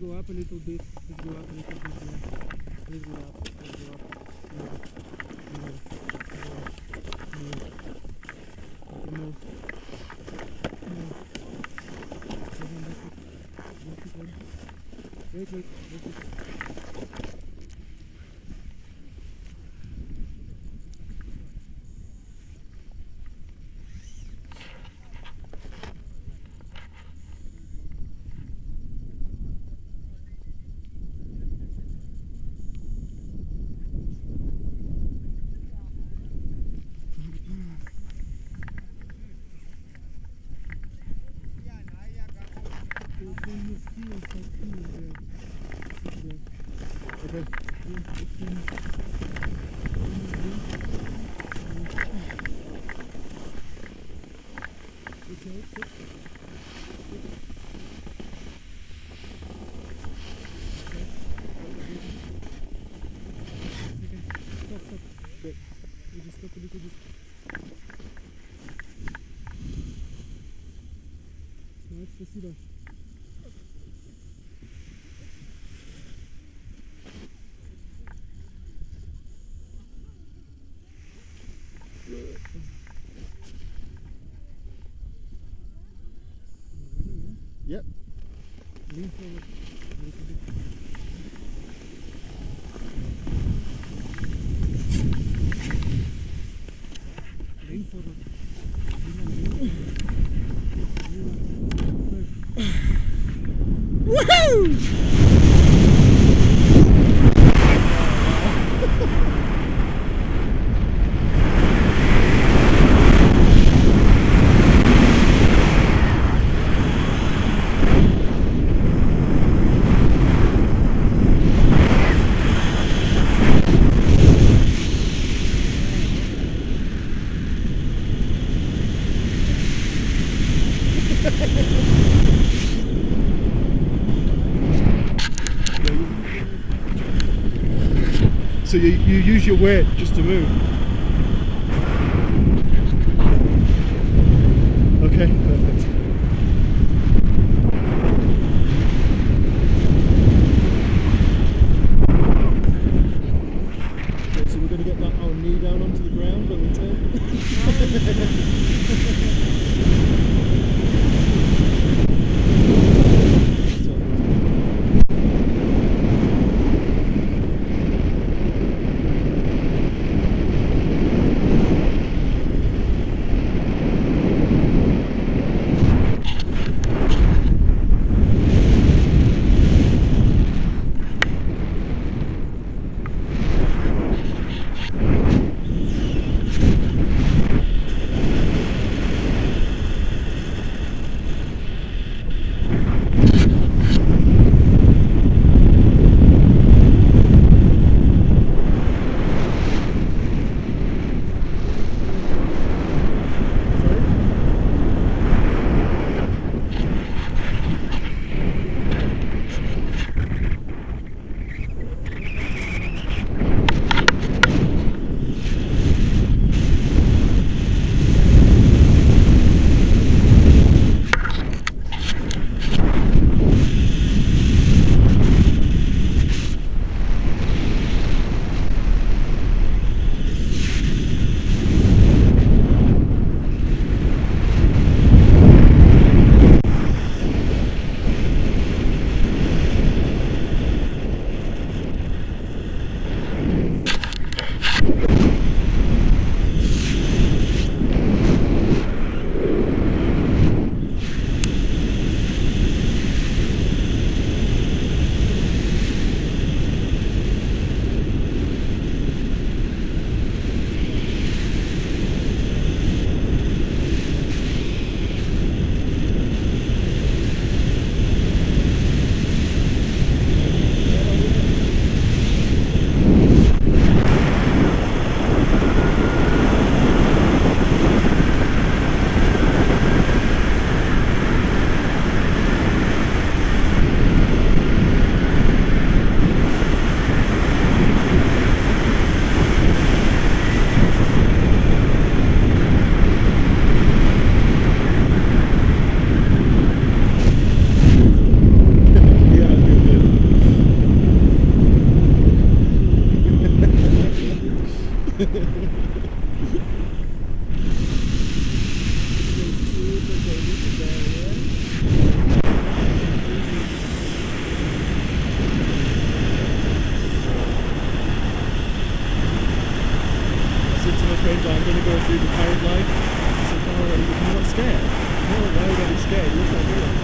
go up a little bit. Let's go up a little bit. Yeah. Let's go up. Let's go up. Move. Move. Move. Move. Move. Wait, wait, wait. Спасибо. Yep. Lean forward. Lean forward. Woohoo! So you use your weight just to move. Okay, perfect. Okay, so we're going to get our knee down onto the ground when we turn. I'm going to go through the parent line. I said, oh, you're not scared? No, why would I be scared? Look what I'm doing.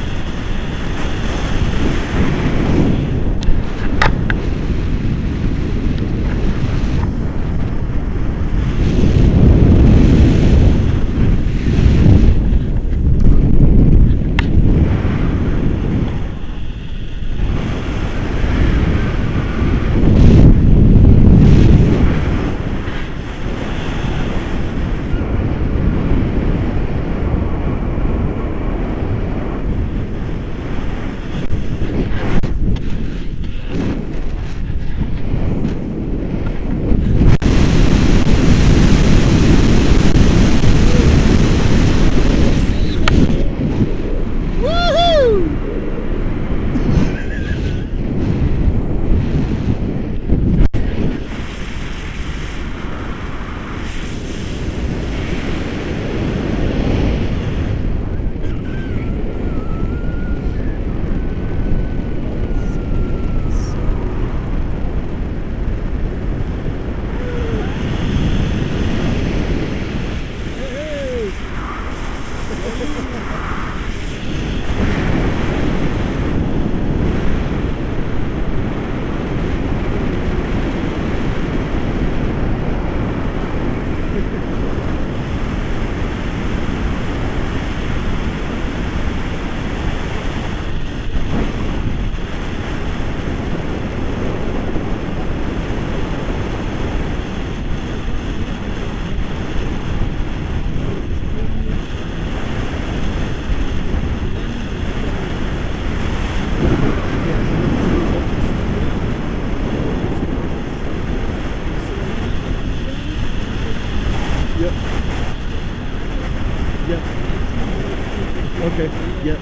Okay. Yep.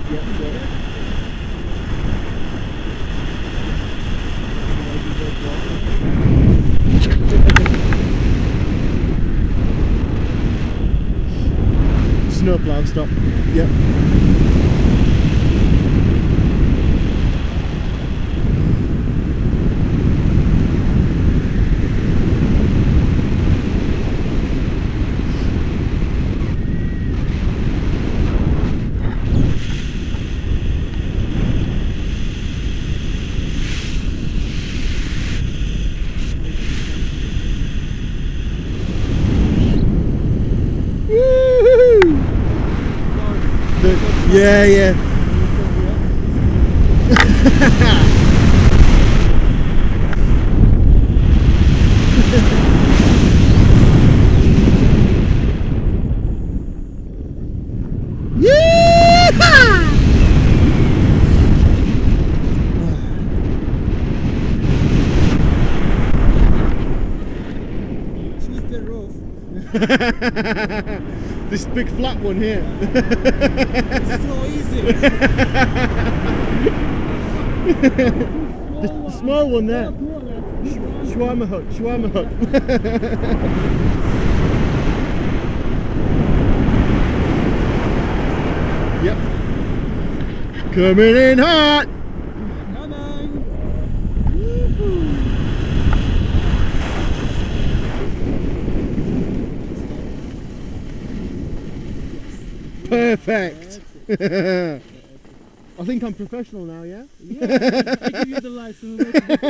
Snowplow, stop. Yep. Yeah. Choose the roof. This big flat one here. It's so easy. The small one there. Shawarma hut. Yep. Coming in hot. Perfect. I think I'm professional now, yeah? Yeah, I give you the license.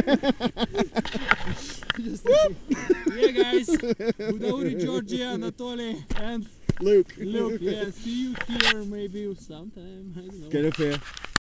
Yeah, guys. Budauri, Georgia, Anatoly, and Luke. Luke. Yeah, see you here maybe sometime. I don't know. Get up here.